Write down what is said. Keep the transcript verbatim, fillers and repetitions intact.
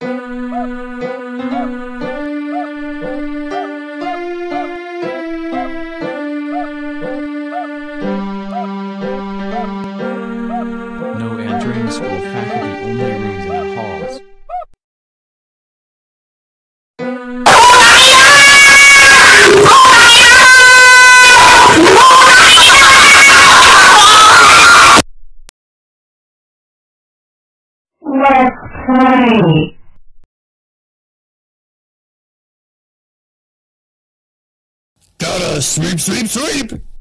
No entering school faculty, only rooms in the halls. Let's play. Gotta sweep, sweep, sweep!